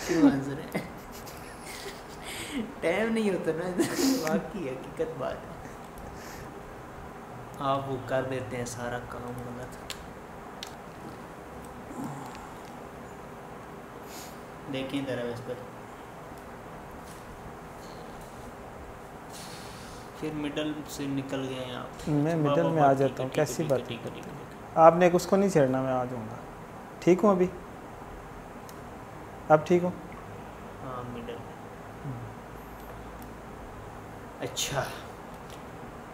क्यों हंस रहे हैं? टाइम नहीं होता ना, वाकई हकीकत बात है। आप वो कर देते हैं सारा काम गलत। देखें ज़रा इस पर, फिर मिडल से निकल गए हैं आप। मैं मिडल में आ जाता हूँ, कैसी बात? ठीक है। आपने उसको नहीं छेड़ना, मैं आ जाऊँगा। ठीक हूँ अभी? अब ठीक हूँ? हाँ मिडल। अच्छा